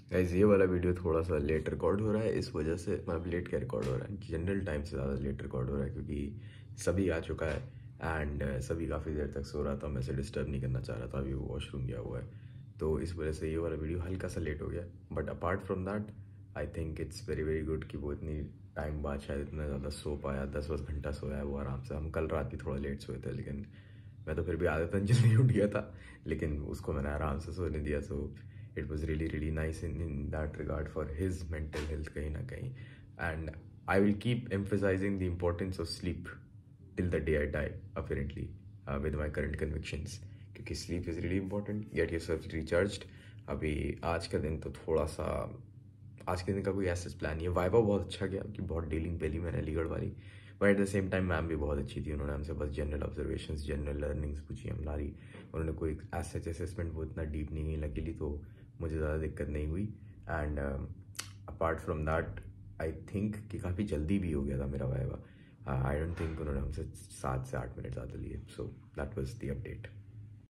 Guys ये वाला video थोड़ा सा लेट रिकॉर्ड हो रहा है, इस वजह से मतलब लेट क्या रिकॉर्ड हो रहा है, जनरल टाइम से ज़्यादा लेट रिकॉर्ड हो रहा है क्योंकि सभी आ चुका है एंड सभी काफ़ी देर तक सो रहा था। मैं इसे डिस्टर्ब नहीं करना चाह रहा था, अभी वो वॉशरूम गया हुआ है, तो इस वजह से ये वाला वीडियो हल्का सा लेट हो गया। But apart from that I think it's very very good कि वो इतनी टाइम बाद शायद इतना ज़्यादा सो पाया, 10-10 घंटा सोया है वो आराम से। हम कल रात भी थोड़ा लेट सोए थे, लेकिन मैं तो फिर भी आदतन जल्दी उठ गया था, लेकिन उसको मैंने आराम से सोने दिया। So it was really really nice in that regard for his mental health कहीं ना कहीं। And I will keep emphasising the importance of sleep till the day I die apparently with my current convictions, क्योंकि sleep is really important. Get yourself recharged. अभी आज का दिन तो थोड़ा सा, आज के दिन का कोई ऐसा प्लान नहीं है। वाइवा बहुत अच्छा गया कि बहुत डीलिंग पहली मैंने अलीगढ़ वाली, but at the same time ma'am भी बहुत अच्छी थी। उन्होंने हमसे बस जनरल ऑब्जर्वेशंस, जनरल लर्निंग्स पूछी हमारी। उन्होंने कोई एज असेसमेंट वो इतना डीप नहीं गई लकीली, तो मुझे ज़्यादा दिक्कत नहीं हुई। And apart from that I think कि काफ़ी जल्दी भी हो गया था मेरा वाइवा। आई डोंट थिंक उन्होंने हमसे 7 से 8 मिनट ज़्यादा लिए। So that was the update.